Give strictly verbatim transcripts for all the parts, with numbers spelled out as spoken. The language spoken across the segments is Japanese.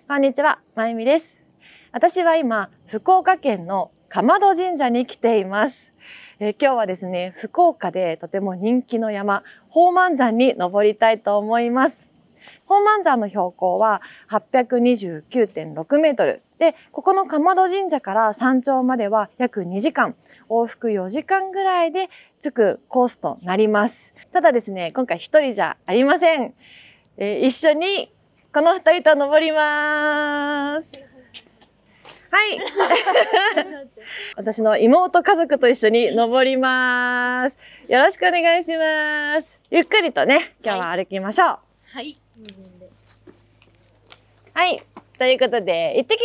こんにちは、まゆみです。私は今、福岡県の竈門神社に来ています。えー、今日はですね、福岡でとても人気の山、宝満山に登りたいと思います。宝満山の標高は はっぴゃくにじゅうきゅうてんろくメートルで、ここの竈門神社から山頂までは約にじかん、往復よじかんぐらいで着くコースとなります。ただですね、今回一人じゃありません。えー、一緒にこの二人と登ります。はい。私の妹家族と一緒に登ります。よろしくお願いします。ゆっくりとね、今日は歩きましょう。 はい。 はい。ということで、行ってき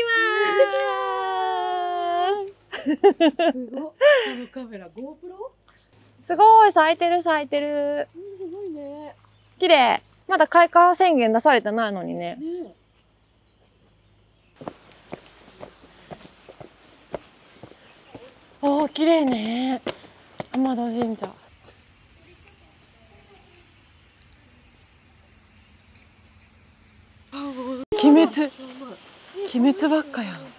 まーす。 すごい。このカメラ、ゴープロ？ すごい、咲いてる咲いてる。 うん、すごいね。 綺麗。まだ開花宣言出されてないのにね。 ね。 おー、綺麗ね。竈門神社。鬼滅。鬼滅ばっかやん。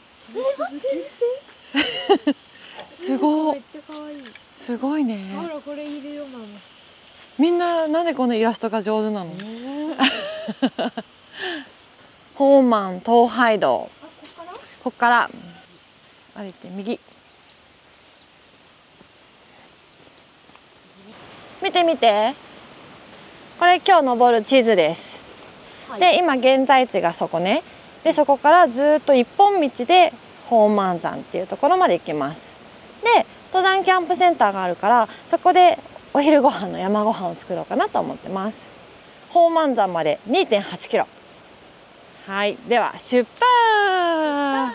すごい。 めっちゃ可愛い。 すごいね。 あら、これいるよ、ママ。 みんな、なんでこのイラストが上手なの？宝満東海道。 あ、ここから？ ここから歩いて右。見て見て。これ今日登る地図です。 はい、 で、今現在地がそこね。で、そこからずっと一本道で宝満山っていうところまで行きます。で、登山キャンプセンターがあるから、そこでお昼ご飯の山ご飯を作ろうかなと思ってます。宝満山まで にてんはちキロ。はい、では出発。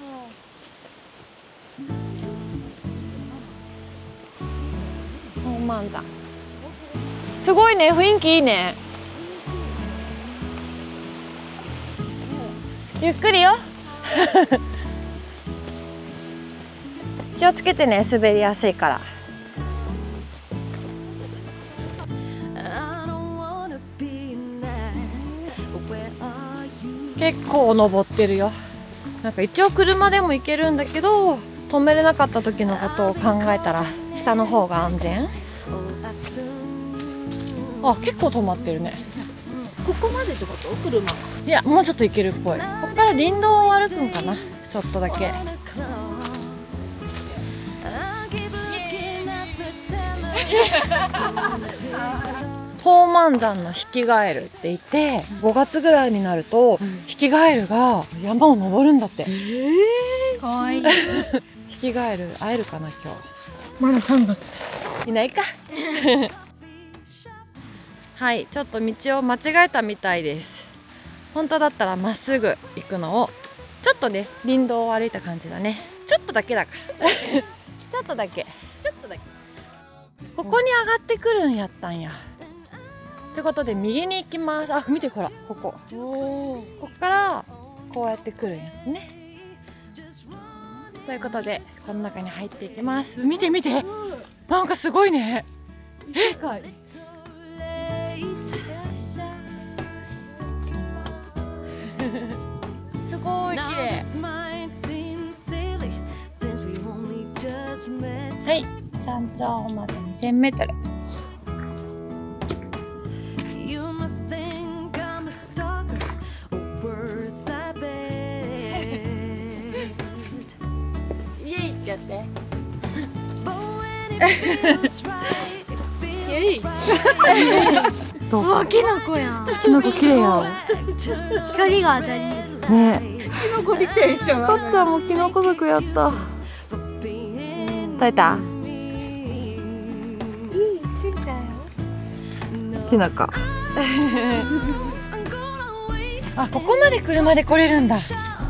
宝満山。すごいね、雰囲気いいね。ゆっくりよ。気をつけてね、滑りやすいから。結構登ってるよ。なんか一応車でも行けるんだけど、止めれなかった時のことを考えたら下の方が安全。あ、結構止まってるね。 ここまでってこと？車。 いや、もうちょっと行けるっぽい。ここから林道を歩くんかな、ちょっとだけ。宝満山のヒキガエルって言って、ごがつぐらいになると、うん、ヒキガエルが山を登るんだって。えー、かわいい。 ヒキガエル会えるかな今日。 まださんがつ。 いないか。はい、ちょっと道を間違えたみたいです。本当だったらまっすぐ行くのを、ちょっとね、林道を歩いた感じだね。ちょっとだけだから。ちょっとだけ。ちょっとだけ。ここに上がってくるんやったんや。ってことで右に行きます。あ、見てほら、ここ。ここからこうやってくるんやね。ということで、この中に入っていきます。見て見て。なんかすごいね。え、すごい綺麗。はい、山頂までにせんメートル。イエイってやって。イエイ。 どう？あ、キノコやん。 キノコ綺麗やん。 光が当たり。 ね。 キノコできたでしょ。 かっちゃんもキノコ族やった。取れた？キノコ。あ、ここまで車で来れるんだ。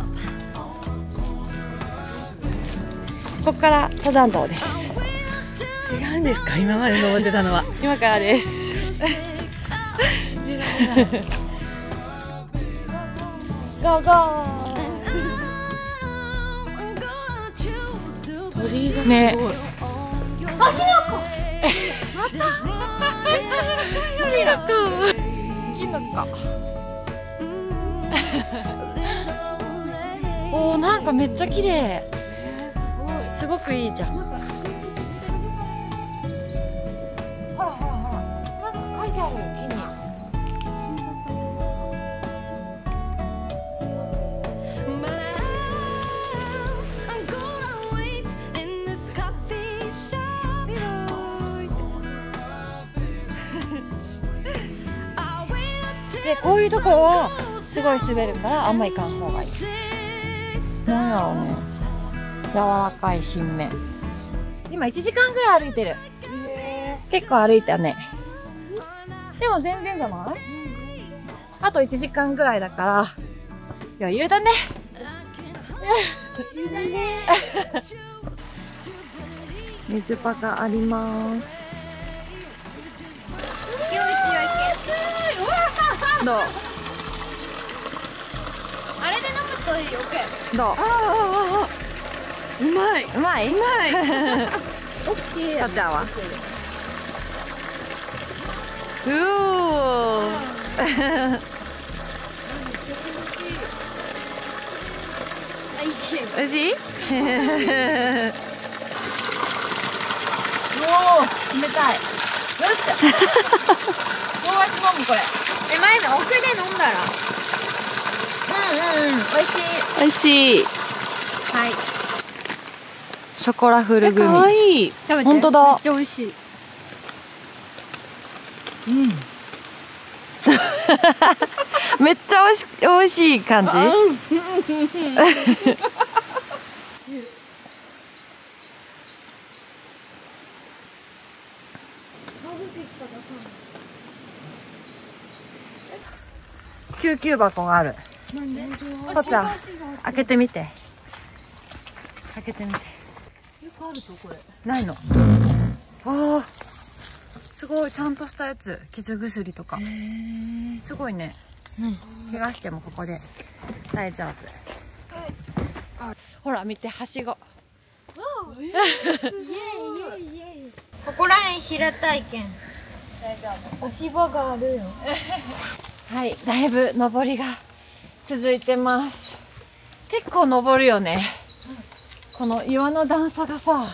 ここから登山道です。 違うんですか？今まで登ってたのは。 今からです。ゴーゴー。 鳥居がすごい。 ね。 あ、キノコ。また。めっちゃキノコ。キノコ。 おー、なんかめっちゃ綺麗。すごくいいじゃん。ほらほらほら、なんか書いてある木に。で、こういうとこはすごい滑るからあんま行かん方がいい。なんやろうね、柔らかい新芽。今いちじかんぐらい歩いてる。結構歩いたね。でも全然じゃない？あといちじかんぐらいだから余裕だね。 余裕だね。 水場があります。どう？ あれで飲むといいよ。 どう？ ああああ、うまい。 うまい？うまい。 オッケー。 かっちゃんは？うおー。 おいしい。 おいしい？おお、冷たい。どうした？どうやって飲むこれ？ え、前の奥で飲んだら。うんうんうん、おいしい。 おいしい。はい。ショコラフルグミ。かわいい。 食べて。 本当だ。 めっちゃおいしい。 うん。めっちゃおいし、おいしい感じ。救急箱がある。こっちゃん、開けてみて。開けてみて。 よくあるとこれ。 ないの。ああ、すごいちゃんとしたやつ。傷薬とか。すごいね。うん、怪我してもここで大丈夫。はい、ほら見て、はしご。 イエイイエイイエイ。ここらへん平たいけん。 大丈夫。 足場があるよ。 はい、だいぶ登りが続いてます。結構登るよね。この岩の段差がさ、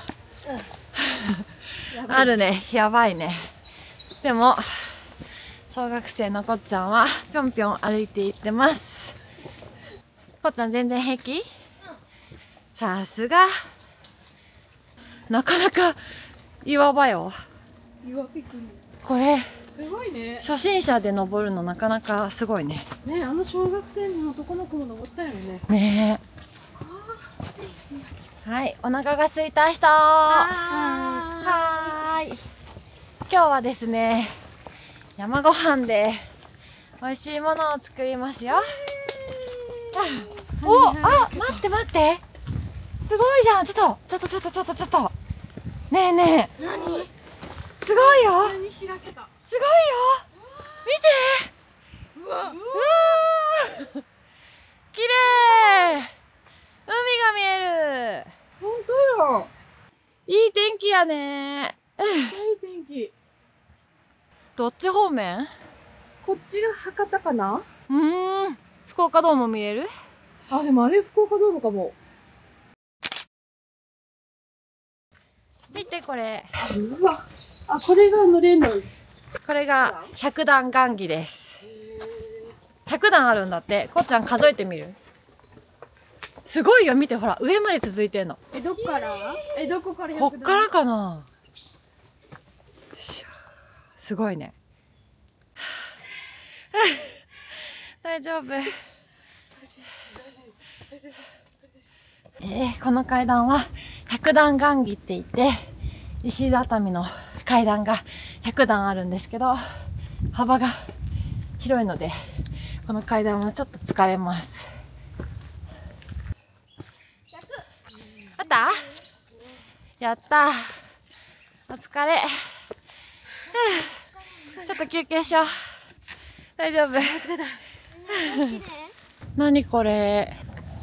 うん、あるね。やばいね。でも小学生のこっちゃんはぴょんぴょん歩いていってます。こっちゃん全然平気？さすが。なかなか岩場よ。 岩ピクニック。 これすごいね。 初心者で登るのなかなかすごいね。 ね、あの小学生の男の子も登ったよね。 ねえ。はい、お腹が空いた人。はーい。今日はですね、山ご飯で美味しいものを作りますよ。お、あ、待って待って。すごいじゃん。ちょっと、ちょっと、ちょっと、ちょっと、ちょっと。ねえねえ。 何？ すごいよ。 開けた。 すごいよ。見て。 うわ。 うわー。綺麗。海が見える。 本当よ。 いい天気やね。 めっちゃいい天気。 どっち方面？ こっちが博多かな？ うーん。福岡ドーム見える？ あ、でもあれ福岡ドームかも。 見てこれ。 うわ。あ、これが乗れんの。 これが百段雁木です。百段あるんだって。こっちゃん数えてみる？すごいよ、見てほら、上まで続いてんの。 え、どっから？え、どこから？ こっからかな。すごいね。大丈夫。えー、この階段は百段雁木って言って石畳の階段が百段あるんですけど、幅が広いのでこの階段はちょっと疲れます。あった？やった。お疲れ。ちょっと休憩しよう。大丈夫。何これ？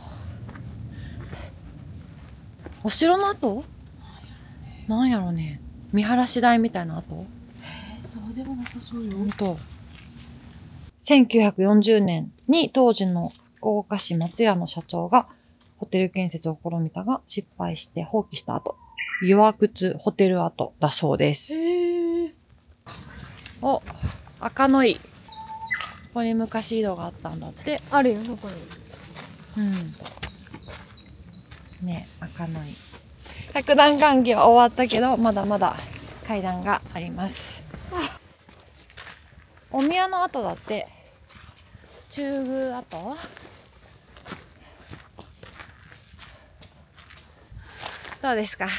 お城の跡？なんやろね。見晴らし台みたいな跡？ えー、そうでもなさそうよ。 ほんと。せんきゅうひゃくよんじゅうねんに当時の福岡市松屋の社長がホテル建設を試みたが失敗して放棄した後、岩窟ホテル跡だそうです。 へえ。 お、赤の井。ここに昔井戸があったんだって。 あるよ、そこに。 うん。ね、赤の井。百段関係は終わったけど、まだまだ階段があります。お宮の跡だって。中宮跡？どうですか？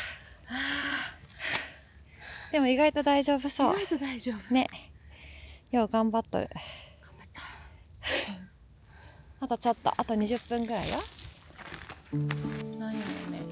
でも意外と大丈夫そう。 意外と大丈夫。 ね。よう頑張っとる。 頑張った。 あとちょっと、あとにじゅっぷんぐらいよ。なんやろね。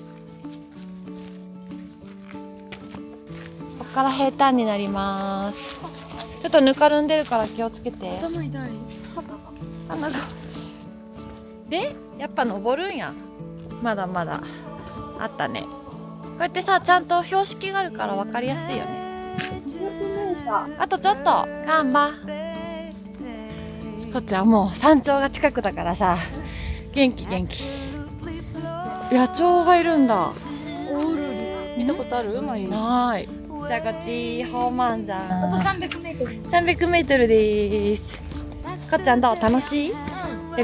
こっから平坦になります。ちょっとぬかるんでるから気をつけて。 頭痛い。 鼻が。で、やっぱ登るんや。まだまだ。あったね。こうやってさ、ちゃんと標識があるから分かりやすいよね。あとちょっと、ガンバ。こっちはもう山頂が近くだからさ、元気元気。野鳥がいるんだ。 オール見たことある？前に。 ない。じゃあこっち、宝満山。 あとさんびゃくメートル。 さんびゃくメートルでーす。こっちゃんどう？楽しい？よかった。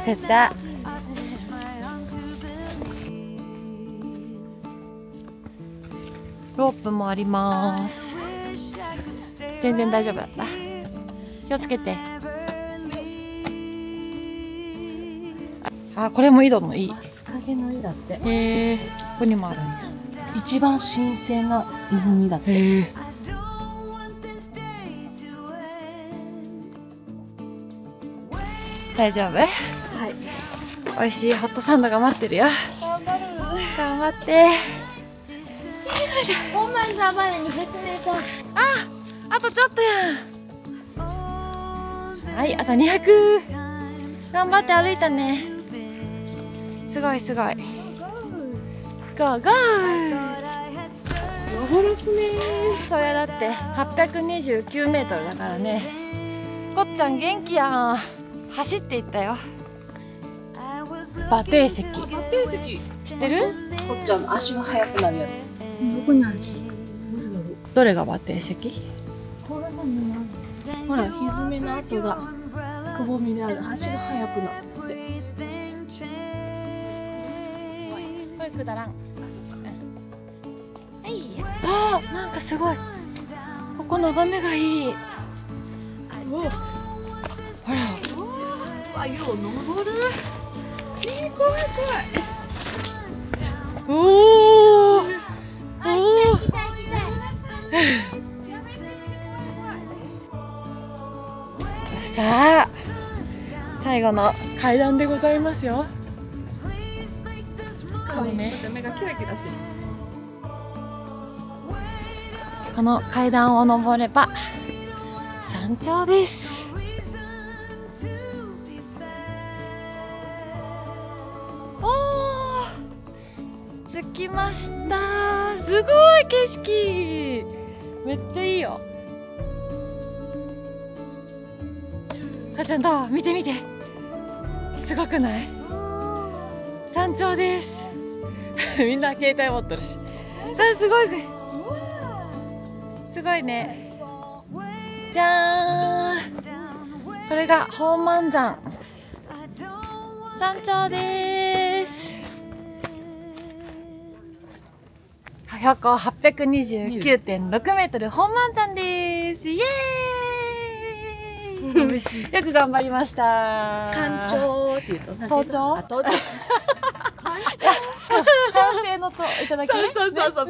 ロープもあります。全然大丈夫だった。気をつけて。あ、これも井戸の井。 マスカゲの井だって。 へえ、ここにもあるんや。 一番神聖な泉だって。 へえ。大丈夫？はい。美味しいホットサンドが待ってるよ。頑張る。頑張って。 宝満山までにひゃくメートル。 あ、あとちょっとやん。はい、あとにひゃく。頑張って歩いたね。すごいすごい。ゴーゴー。 登るすね。 それだってはっぴゃくにじゅうきゅうメートルだからね。こっちゃん元気やん。走っていったよ。馬蹄石。 馬蹄石知ってる？ こっちゃんの足が速くなるやつ。 どこにある？ どれが馬蹄石？ 甲羅山にある。 ほら、ひずめの跡がくぼみである。足が速くなるって。 これくだらん。はい。あー、なんかすごい。ここ眺めがいい。 お、 ほら。 あ、よう登る。えー、怖い怖い。 おー。おー。さあ、最後の階段でございますよ。 このね、目がキラキラしてる。 この階段を登れば山頂です。おー、着きました。すごい景色。めっちゃいいよ。かちゃんどう？見て見て。すごくない？山頂です。みんな携帯持ってるし。さあ、すごい。すごいね。じゃーん。これが宝満山。山頂でーす。標高 はっぴゃくにじゅうきゅうてんろくメートル宝満山です。イエーイ。よく頑張りました。 干潮って言うと登頂？ あ、登頂。 完成のといただきね。 そうそうそうそう。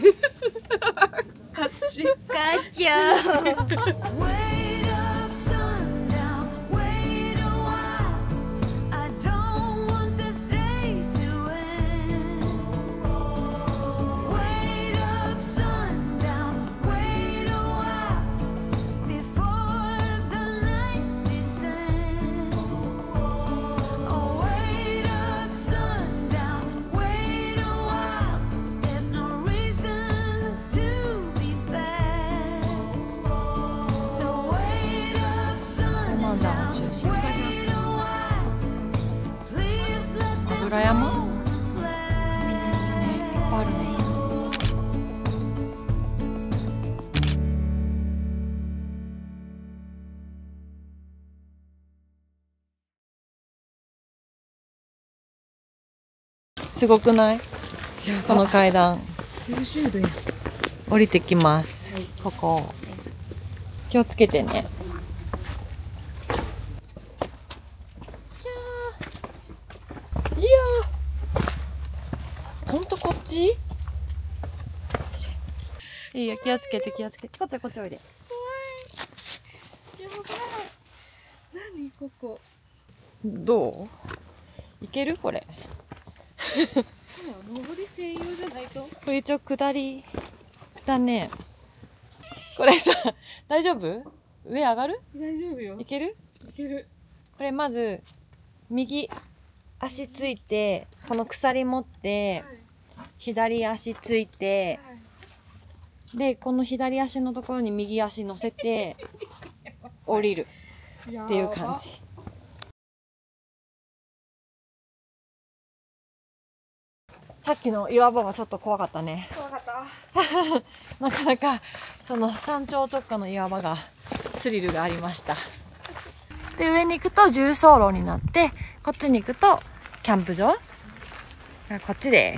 勝ち。 ガチャ。 すごくない？この階段きゅうじゅうどや。 降りてきます、はい、ここ気をつけてね。いやー、ほんとこっちいいよ、気をつけて気をつけて。こっちこっちおいで。 やばい。何ここ。 どう？いけるこれ？ 登り専用じゃないと。 これ一応下りだね。これさ、大丈夫？上上がる？ 大丈夫よ。 いける？ いける。 これまず右足ついて、この鎖持って、はい、左足ついて、はい、でこの左足のところに右足乗せて降りるっていう感じ。さっきの岩場はちょっと怖かったね。 怖かった。 なかなかその山頂直下の岩場がスリルがありました。で上に行くと重走路になって、こっちに行くとキャンプ場がこっちです。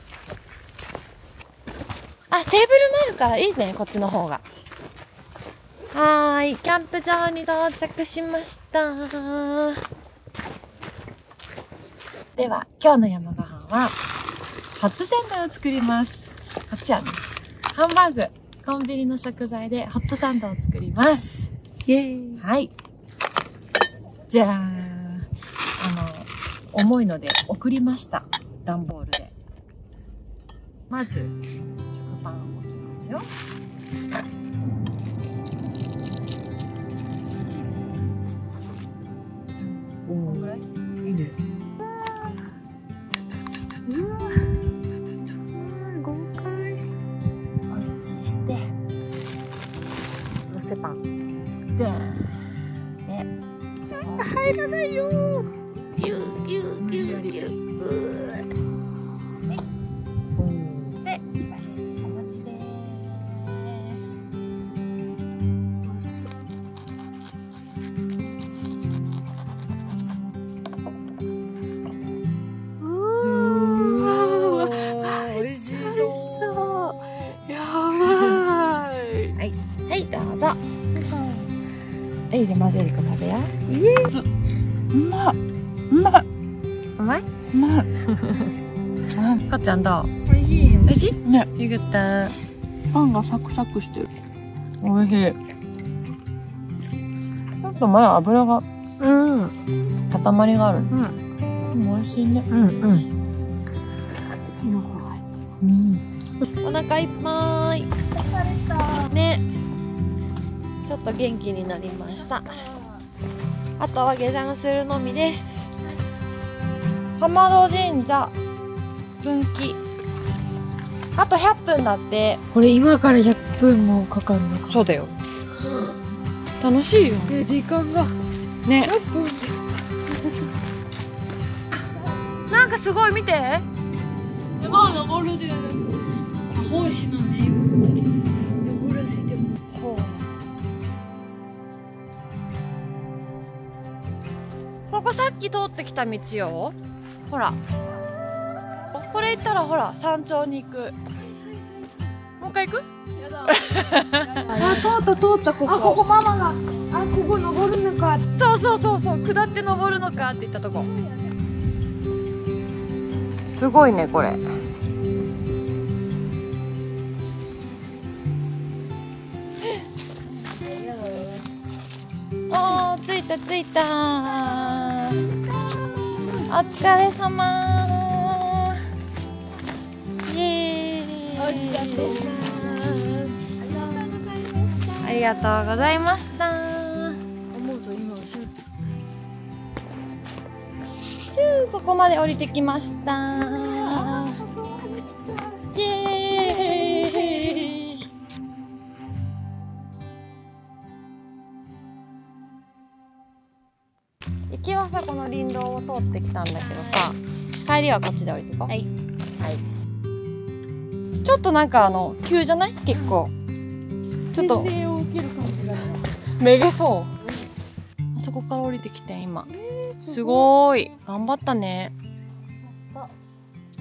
あ、テーブルもあるからいいね、こっちの方が。はーい、キャンプ場に到着しました。では今日の山ごはんはホットサンドを作ります。こっちはね、ハンバーグ、コンビニの食材でホットサンドを作ります。イエーイ。はい。じゃあ、あの、重いので送りました。段ボールで。まず、食パンを置きますよ。こんぐらい？いいね。うわー、豪快。おいちして、のせパン。で、で、入らないよー。ぎゅうぎゅうぎゅうぎゅう。で、しばしお待ちでーす。どうぞ。はい、じゃあ混ぜるか食べや。イエーイ。うまっ。うまっ。うまい？うまい。かっちゃんどう？ おいしいよ。 おいしい？ ね。 よかった。 パンがサクサクしてる。 おいしい。ちょっとまだ油が、うん。塊がある。うん。でも美味しいね。うんうん。うん。お腹いっぱい。ね。ちょっと元気になりました。あとは下山するのみです。浜戸神社分岐。あとひゃっぷんだって。 これ今からひゃっぷんもかかるのか。 そうだよ。楽しいよ。 え、時間がね。 ひゃっぷん。 なんかすごい見て。 山を登るで奉仕のね。登らせても。ほう。 ここさっき通ってきた道よ。ほら。これ行ったらほら山頂に行く。もう一回行く？ やだ。 あ、通った通ったここ。 あ、ここママが。あ、ここ登るのか。 そうそうそうそう。下って登るのかって言ったとこ。すごいねこれ。おー、着いた着いた。お疲れ様。イエーイ。 ありがとうございます。 ありがとうございました。 思うと今後ろ。 ここまで降りてきました。イエーイ。行きはさこの林道を通ってきたんだけどさ、帰りはこっちで降りてこう。はい。はい。ちょっとなんかあの急じゃない？結構。ちょっと。 洗礼を受ける感じがね。 めげそう。あそこから降りてきて今。すごーい。頑張ったね。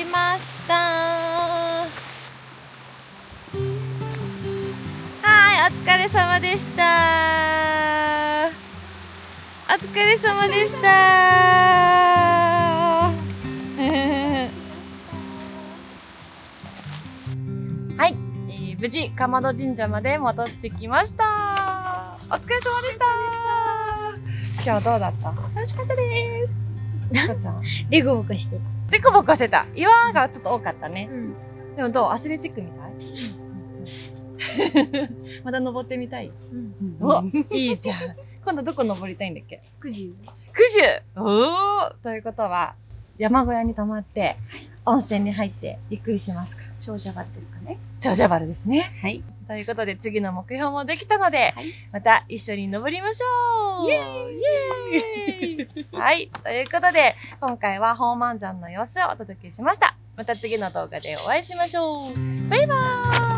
ました。はい、お疲れ様でした。お疲れ様でした。はい、えー、無事竈門神社まで戻ってきました。お疲れ様でした。今日どうだった？楽しかったです。かちゃん、 デコボコしてデコボコしてた。岩がちょっと多かったね。 た。うん。 でもどう？アスレチックみたい？まだ登ってみたい？ うん。 お、いいじゃん。今度どこ登りたいんだっけ？ くじ。 九十。おお。ということは山小屋に泊まって温泉に入ってゆっくりしますか？ 長者原ですかね。 長者原ですね。 はい。 ということで次の目標もできたので、 はい、 また一緒に登りましょう。 イエーイイエーイはい。ということで今回は宝満山の様子をお届けしました。また次の動画でお会いしましょう。バイバーイ。